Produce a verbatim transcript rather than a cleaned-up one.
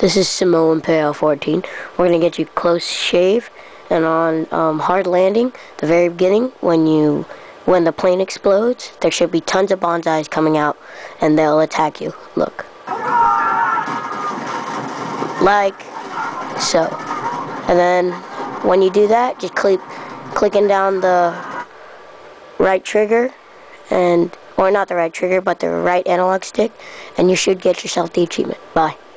This is Samoan P L fourteen. We're going to get you close shave, and on um, hard landing, the very beginning, when you when the plane explodes, there should be tons of bonsais coming out, and they'll attack you. Look. Like so. And then when you do that, just click clicking down the right trigger, and or not the right trigger, but the right analog stick, and you should get yourself the achievement. Bye.